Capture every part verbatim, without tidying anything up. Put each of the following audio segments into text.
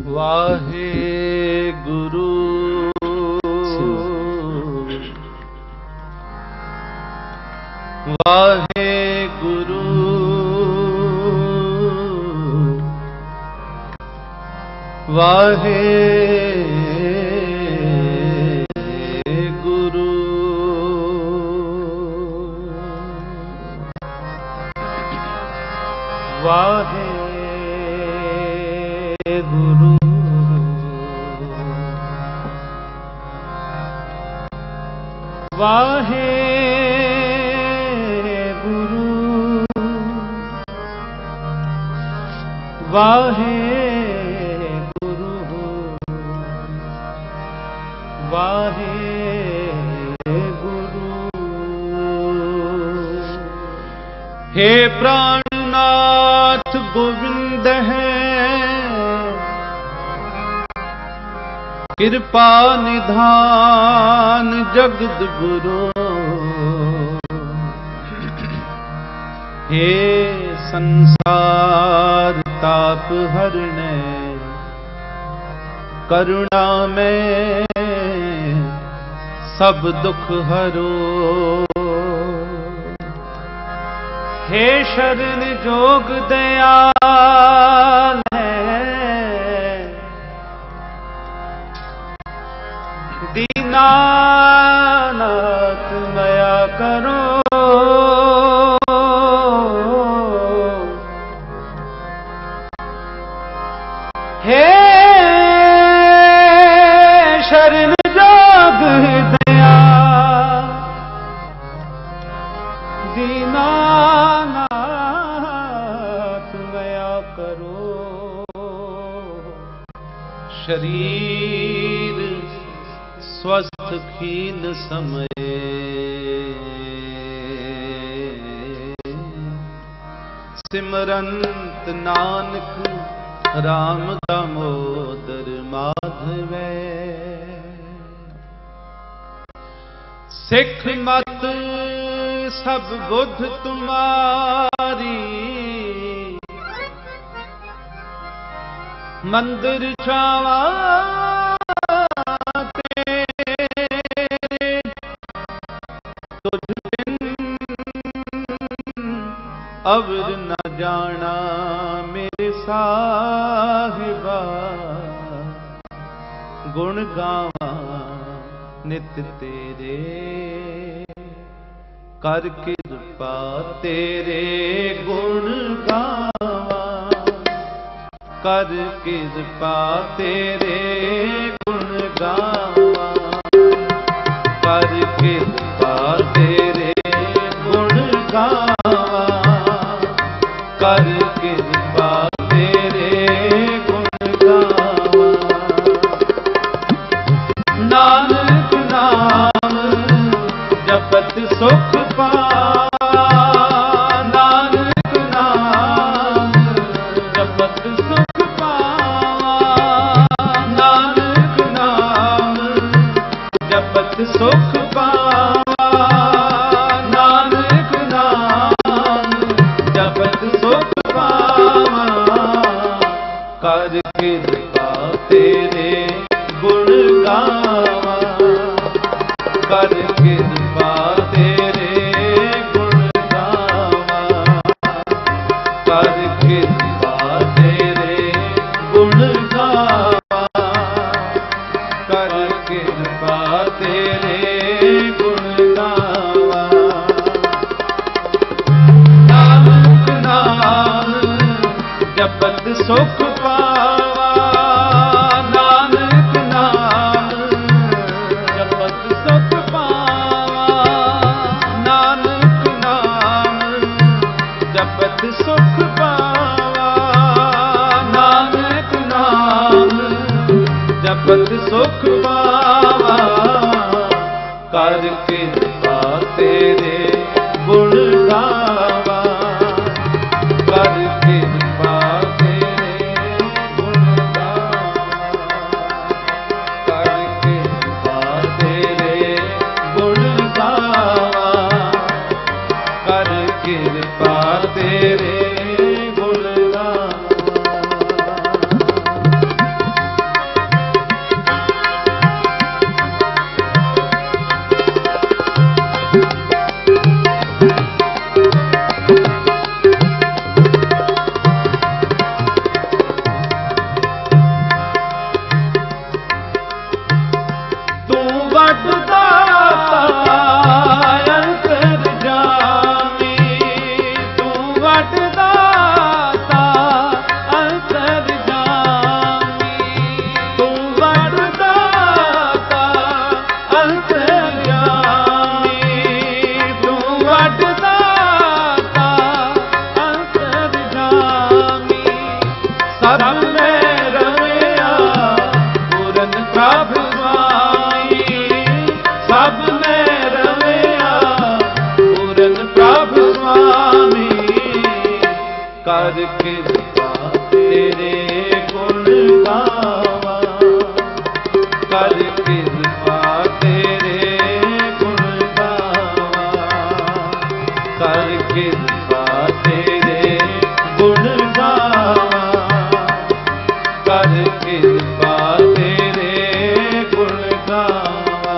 वाहेगुरु वाहेगुरु वाहेगुरु वाहेगुरु वाहेगुरु वाहेगुरु वाहेगुरु। हे प्राणनाथ गोविंद है कृपा निधान जगद गुरु। हे संसार ताप हरने करुणा में सब दुख हरो। हे शरण जोग दयाल दीनानाथ मया करो। हे शरण जोग दया दीनानाथ मया करो। शरीर स्वस्थ खील समय सिमरंत नानक राम दामोदर माधव। सिख मत सब बुध तुम्हारी मंदिर छावा अवर न जाना मेरे साहिबा। गुण गावा नित तेरे कर कृपा तेरे। गुण गावा कर कृपा तेरे। गुण गावा कर कृपा तेरे। गुण गावा कर कृपा तेरे। गुण गावा नानक नाम जपत सुख पावा। नानक नाम जपत सुख पावा। नानक नाम जपत सुख पावा। नानक नाम जपत सुख पावा। कर कृपा तेरे गुण गावा कर कृपा तेरे गुण गावा कर कृपा तेरे गुण गावा कर कृपा तेरे गुण गावा। नानक नाम जपत सुख पावा। नानक नाम जपत सुख पावा। नानक नाम जपत सुख पावा। नानक नाम जपत सुख पावा। कर कृपा तेरे गुण गावा कर कृपा तेरे सब में रमिया पूरन प्रभ स्वामी, सब में रमिया पूरन प्रभ स्वामी। कर कृपा तेरे गुण गावा, कर कृपा तेरे गुण गावा, कर कृपा तेरे गुण गावा, कर कृपा तेरे गुण गावा।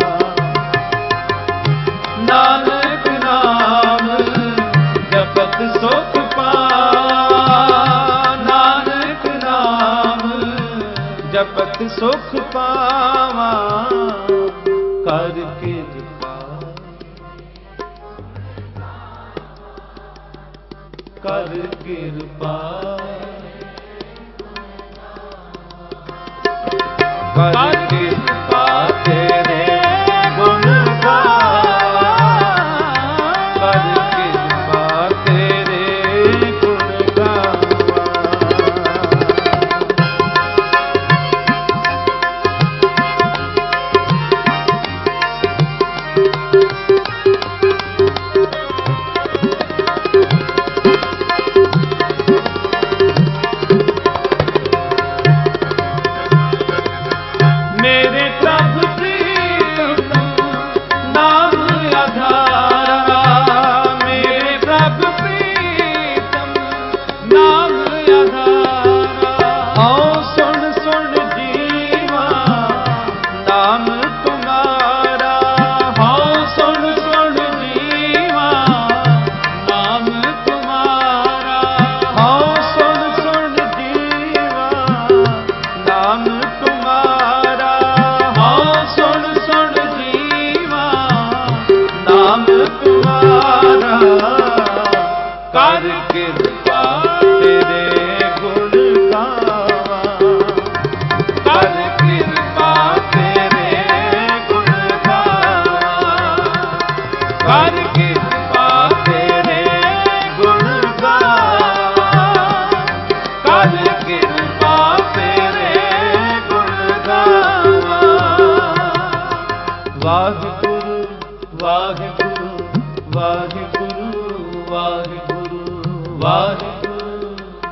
नानक नाम जपत सुख पावा, नानक नाम जपत सुख पावा। कर कृपा कर कृपा कर कृपा तेरे गुण गावा, कर कृपा तेरे गुण गावा। मेरे प्रभ प्रीतम नाम आधारा, मेरे प्रभ प्रीतम नाम आधारा। आओ सुन सुन जीवा नाम तुम्हारा, आओ सुन सुन जीवा नाम तुम्हारा, आओ सुन सुन जीवा नाम तुम्हारा, आओ सुन सुन जीवा नाम तुम्हारा। कर कृपा तेरे गुण गावा, कर कृपा तेरे गुण गावा, कर कृपा तेरे गुण गावा, कर कृपा तेरे गुण गावा। वाहिगुरु वाहिगुरु वाहिगुरु वाहिगुरु वाहिगुरु,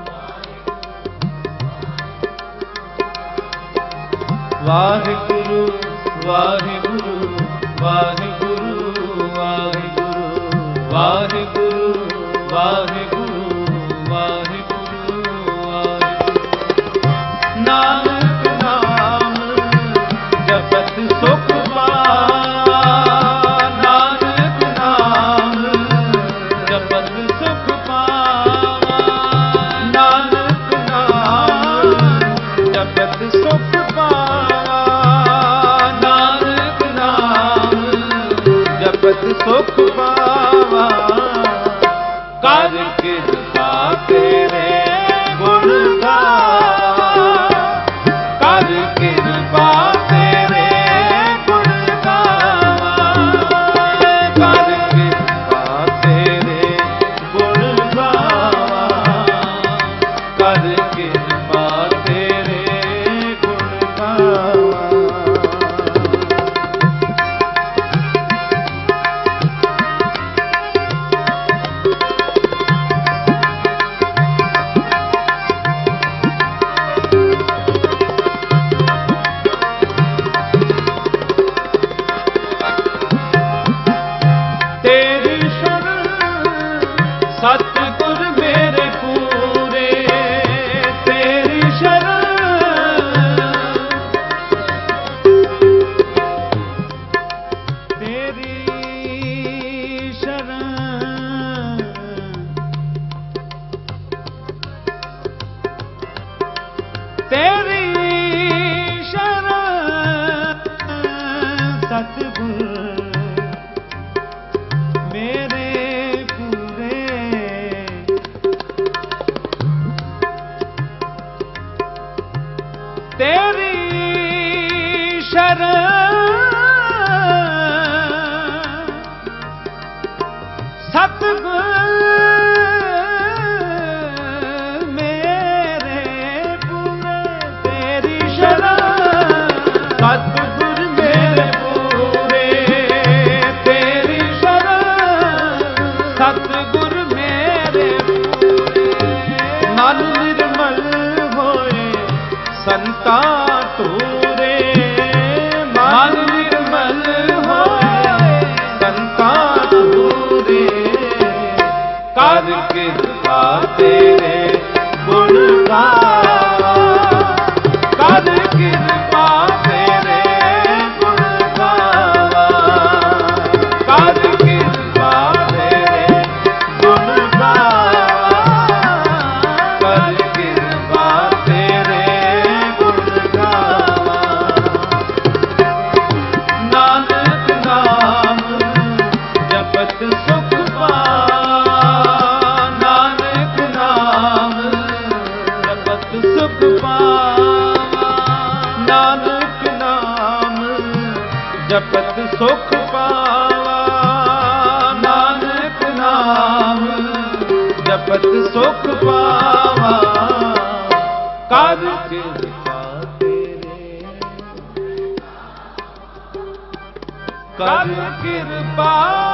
वाहिगुरु वाहिगुरु वाहिगुरु वाहिगुरु वाहिगुरु वाहिगुरु वाहिगुरु वाहिगुरु। नानक नाम जपत सुख पावा, नानक नाम जपत सुख पावा, नानक नाम जपत सुख पावा, नानक नाम सतगुर मेरे पूरे तेरी शरण, सतगुर मेरे पूरे नल निर्मल होए संता तूरे, नल निर्मल होए संता तूरे। कर कृपा तेरे गुण गावा, कर कृपा तेरे गुण गावा, कर कृपा तेरे गुण गावा, कर कृपा तेरे गुण गावा। नानक नाम जपत सुख पावा, नानक नाम जपत सुख पावा, नानक नाम जपत सुख पावा, नानक नाम जपत सुख पावा। कर कृपा तेरे, कर कृपा,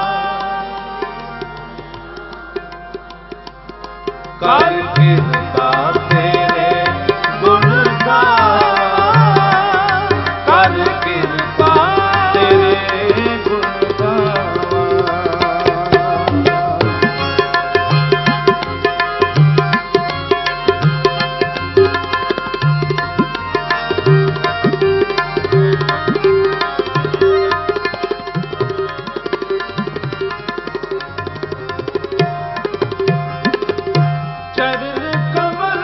कर कृपा तेरे गुण गावा, कर कृपा तेरे गुण गावा। चरण कमल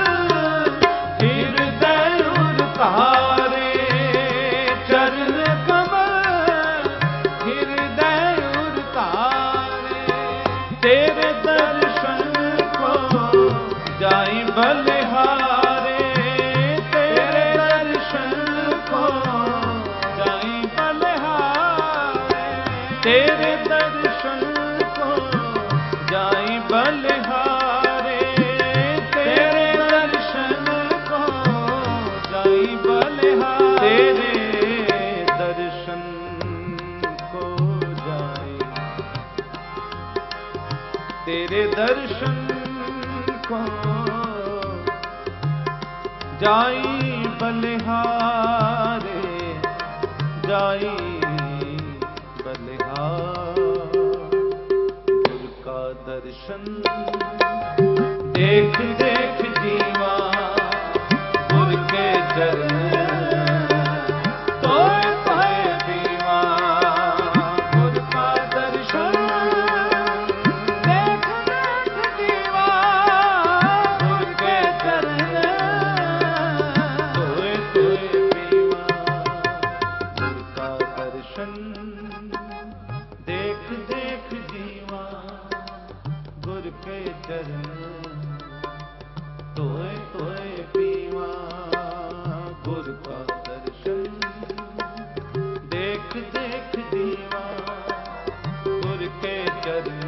हृदय उतारे, चरण कमल हृदय उतारे, तेरे दर्शन को जाई बलिहारे, तेरे दर्शन को जाई बलिहारे, तेरे दर्शन को जाई बलिहारे, तेरे दर्शन को जाई बलिहारे, तेरे दर्शन को जाई, तेरे दर्शन को जाई बलिहारे, जाई बलिहार। गुर का दर्शन देख देख जीवा, गुर के चरण तोए तोए पीवा, गुर का दर्शन देख देख जीवा, गुर के चरण तोए तोए पीवा, गुर का दर्शन देख देख जीवा, गुर के चरण तोए तोए पीवा, गुर का दर्शन देख देख जीवा, गुर के चरण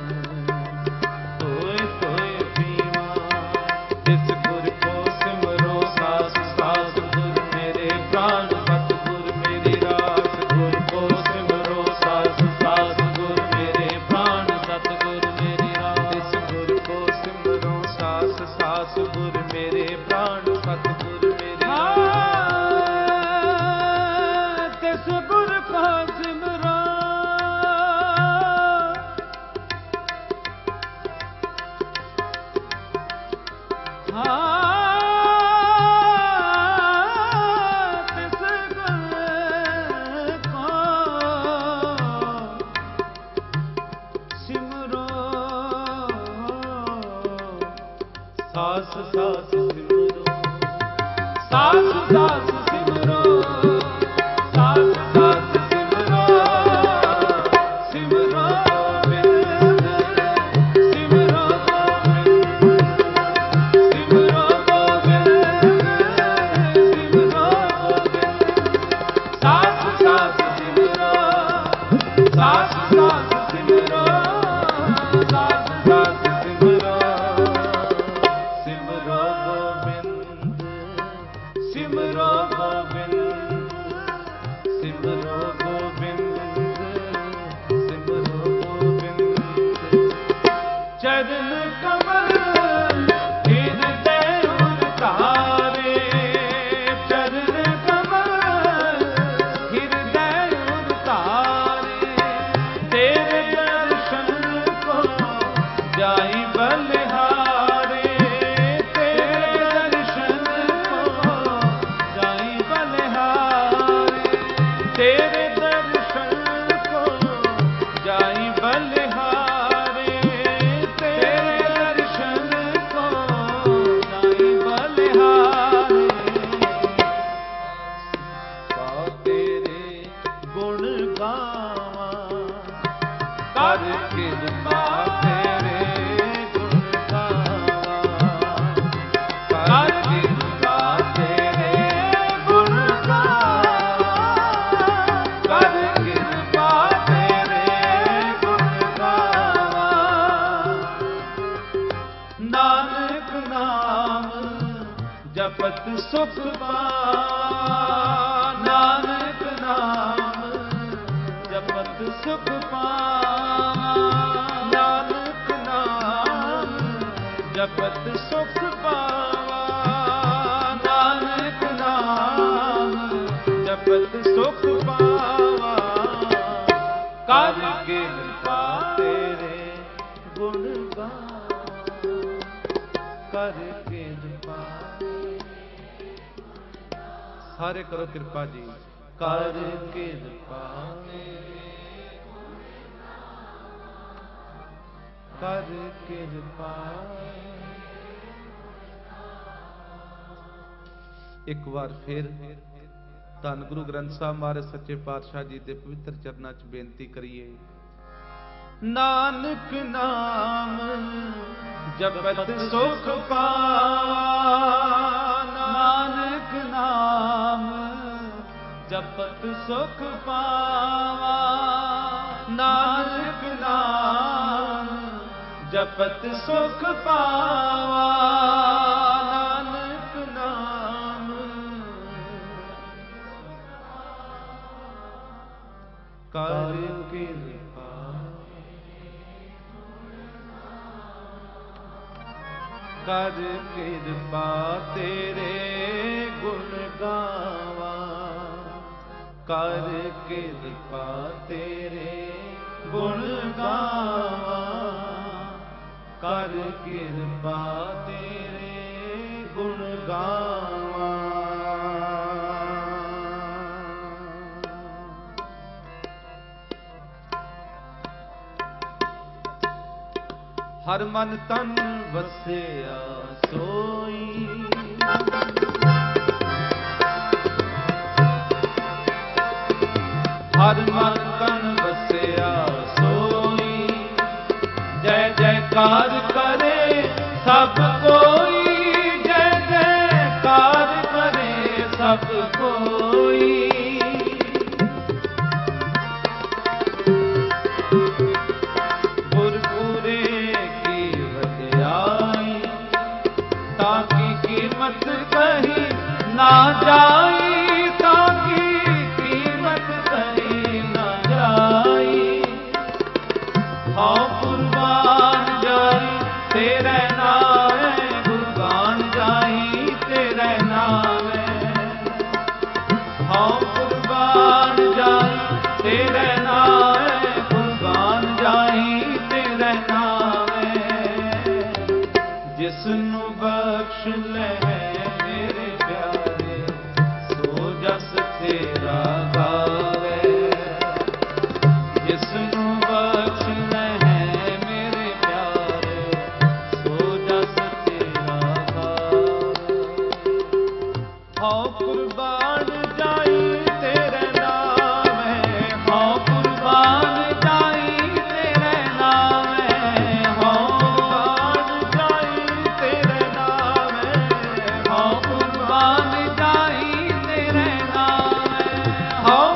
तोए तोए पीवा। जिस गुर को सिमरो सास सास, गुर मेरे प्राण सतगुर मेरी रास, गुर को सिमरो सास सास, गुर मेरे प्राण सतगुर मेरी रास, जिस गुर को सिमरो सास सास, गुर मेरे प्राण सतगुर मेरी रास, तिस गुर को सिमरो, हाँ तिस गुर को सिमरो, सास सास सिमरो, सास सास सिमरो, सास सास सिमरो, सिमरो गोविंद, सिमरो गोविंद, सिमरो गोविंद, सिमरो गोविंद। सास सास सिमरो, सास सास सिमरो, सास सास सिमरो, सिमरो गोविंद, सिमरो गोविंद। नानक नाम जपत सुख पावा, नानक नाम जपत सुख पावा, नानक नाम जपत सुख पावा, नानक नाम जपत सुख पावा। कर कृपा तेरे गुण गावा, कर कृपा। सारे करो कृपा जी। कर कृपा कर कृपा। एक बार फिर धन गुरु ग्रंथ साहब महाराज सच्चे पातशाह जी के पवित्र चरणों च बेनती करिए। नानक नाम जपत सुख पावा, नानक नाम जपत सुख पावा, नानक नाम जपत सुख पावा, नानक नाम। कर कृपा कर कृपा तेरे गुण गावा, कर कृपा तेरे गुण गावा, कर कृपा तेरे गुण गावा। हर मन तन वसिया सोई, हर मन तन वसिया सोई, जय जयकार करे सब कोई, जय जयकार करे सब कोई। कहीं ना जाई, ताकि कीमत कहीं ना जाई। हाँ कुर्बान जाई तेरे नाम, कुर्बान जाई तेरे नाम। हाँ कुर्बान जाई तेरे नाम, कुर्बान जाई तेरे नाम। जिसनु बख्श ले तेरा गावे, जिसनु बख्श है मेरे प्यारे, सो जस तेरा गावे। हाँ कुर्बान जाई तेरे नाम है, हाँ कुर्बान जाई तेरे नाम है, हाँ कुर्बान जाई तेरे नाम है, हाँ कुर्बान जाई तेरे नाम। हाँ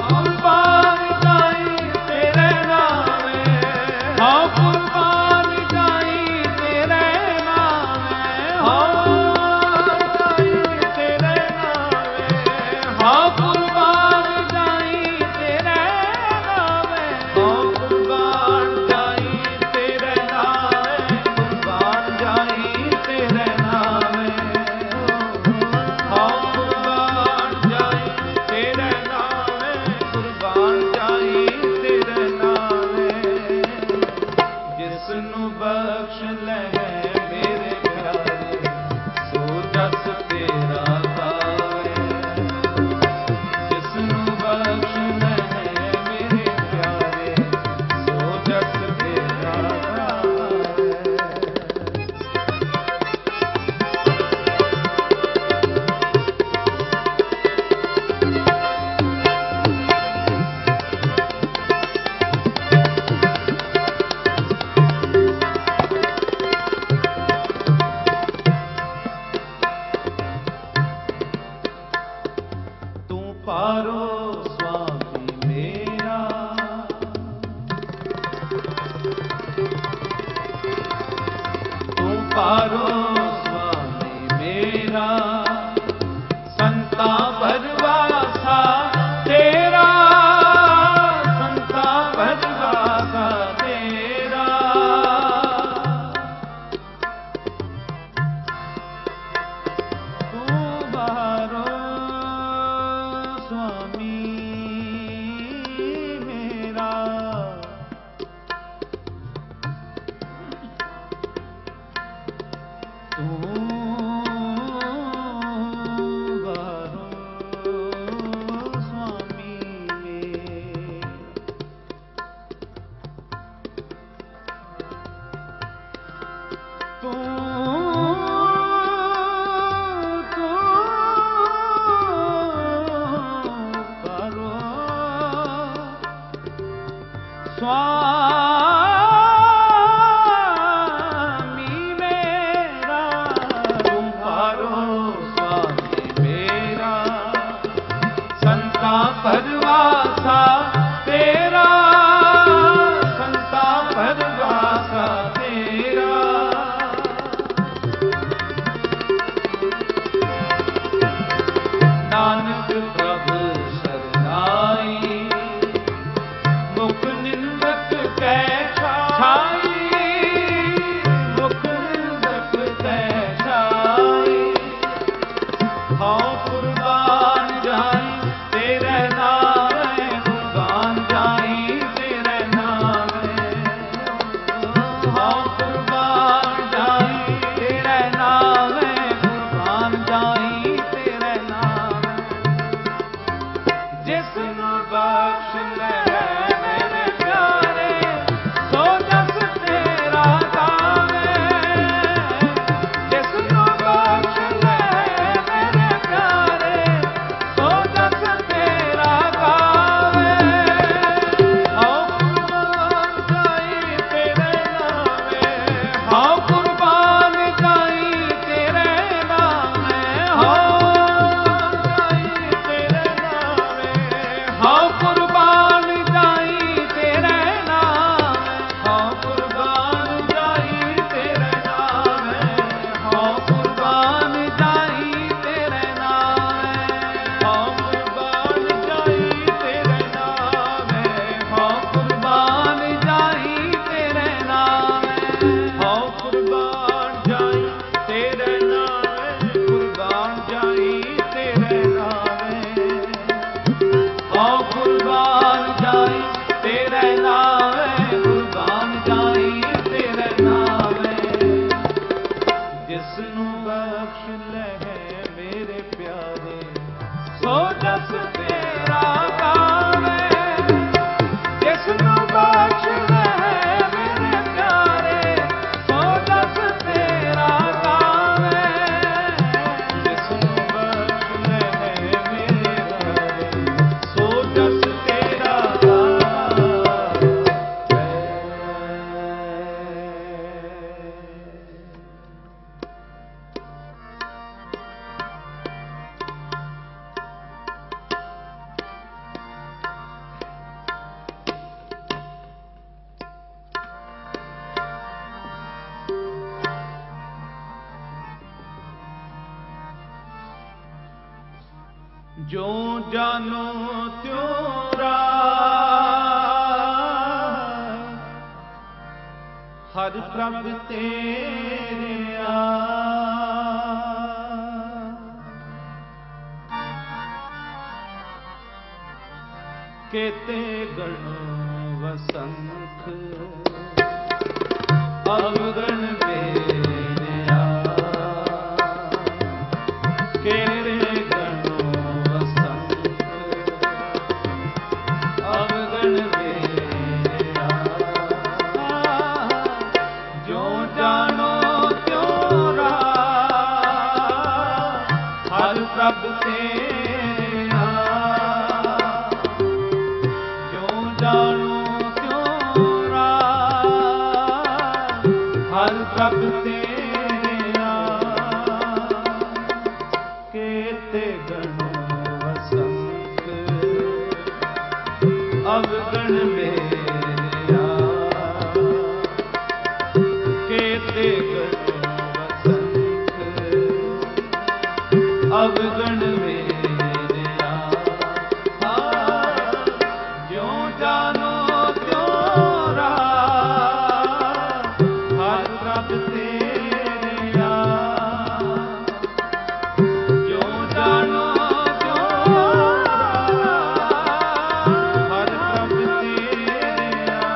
बख्श लहे मेरे प्यारे, सो जस तेरा गावे, जिसनु बख्श लहे मेरे प्यारे, सो जस तेरा गावे, जिसनु बख्श लहे मेरे प्यारे, सो जस तेरा गावे। जो जानो त्यों राज, हर प्रभ तेरे केते गण वसंख, अवगण मेरे आ, केते गण प्रभ तेरा, जो जानो त्यों राज, हर प्रभ तेरा केते गण वसंख, अवगण मेरे आ, केते गण अवगण मेरे आ, ज्यों जानो त्यों राज, हर प्रभ तेरे आ, ज्यों जानो त्यों राज, हर प्रभ तेरे आ।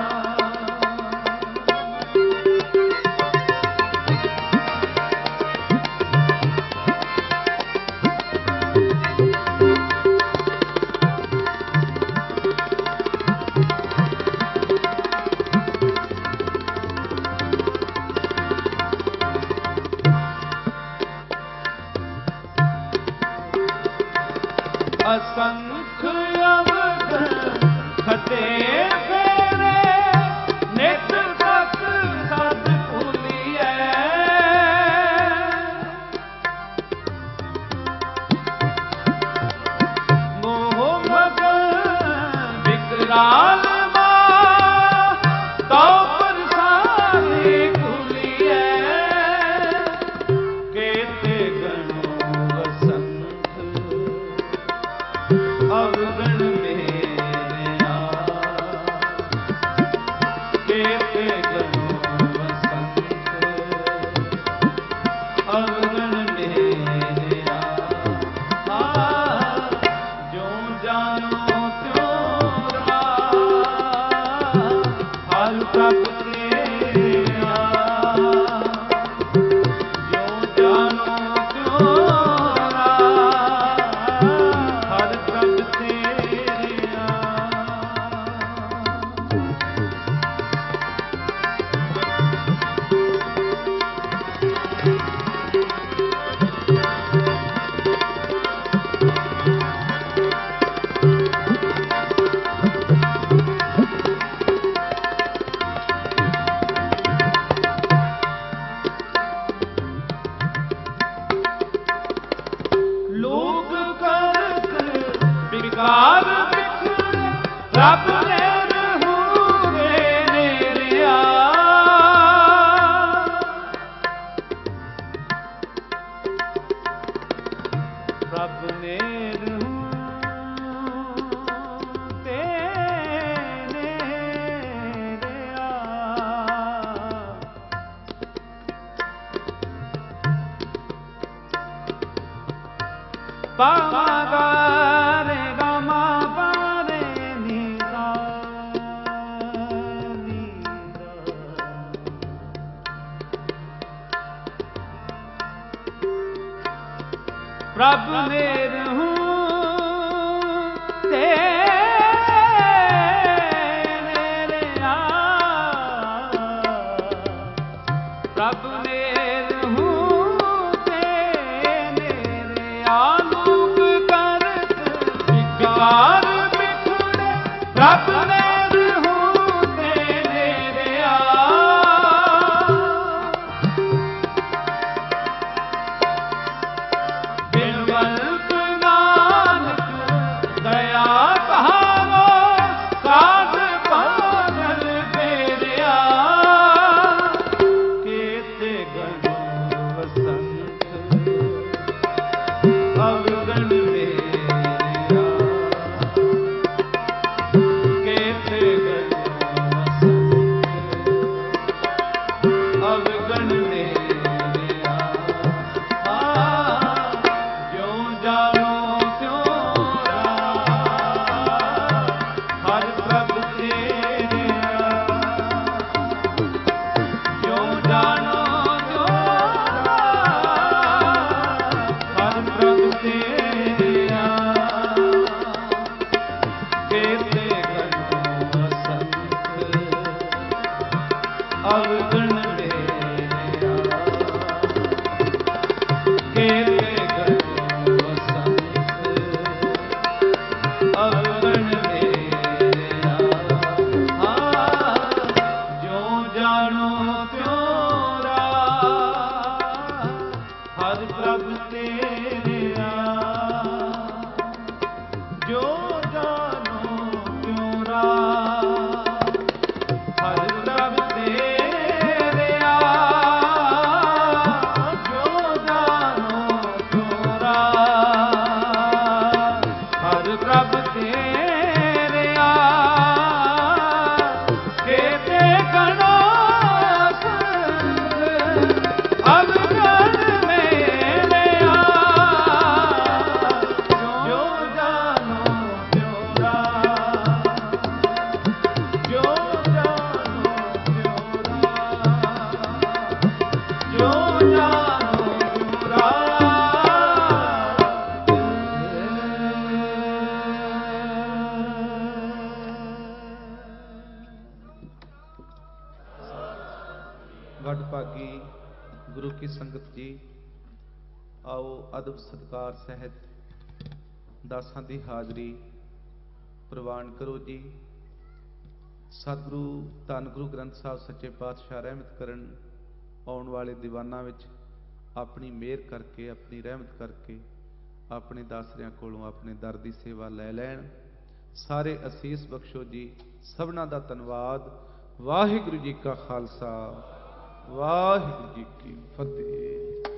असंख अवगण खते फेरे, नित तक सत भूलिए, मोह मगन विकराल मां, तो परसानी भूलिए, केते गण वसंख, अवगण मेरे आ, केते गण वसंख, अवगण मेरे आ, ज्यों जानो त्यों राज, हर प्रभ तेरा, ज्यों जानो त्यों राज, हर प्रभ तेरे आ। लोग करक विकार बिखरे, रब ने रहूरे नेरे आ, रब ने रहूते नेरे आ, पामा गा रे गा मा पा रे नी सा नी सा, प्रभ नेर हूँ तेरे आ, प्रभ नेर हूँ तेरे आलोक करत विकार बिखुड़े, प्रभ नेर हूँ तेरे आ, बिनवंत नानक दया कहावो, साध पागल फेरिया, केते गण वसंत अवगण मेरिया, केते गण वसंत अवगण मेरिया, ज्यों जानो त्यों राम, हर प्रभ तेरा, ज्यों जानो त्यों राम, हर प्रभ तेरा, केते गण वसंत अवगण मेरिया, केते गण वसंत अवगण मेरिया, ज्यों जानो त्यों राम, हर प्रभ तेरा, ज्यों जानो त्यों राम, हर प्रभ तेरा, ज्यों जानो त्यों राम, हर प्रभ तेरा, केते गणो संग अवगण मेरिया, ज्यों जानो त्यों राम, ज्यों जानो त्यों राम, ज्यों जानो त्यों वडभागी गुरु की संगत जी, आओ अदब सत्कार सहित दासां दी हाजरी प्रवान करो जी। सतगुरु धन गुरु ग्रंथ साहब सच्चे पातशाह रहमत करन आउण वाले दीवानां विच अपनी मेहर करके, अपनी रहमत करके अपने दासरियां कोलों अपने दर दी सेवा लै लैण। सारे असीस बख्शो जी, सबना दा धन्नवाद। वाहिगुरु जी का खालसा, वाहिगुरु जी की फतेह।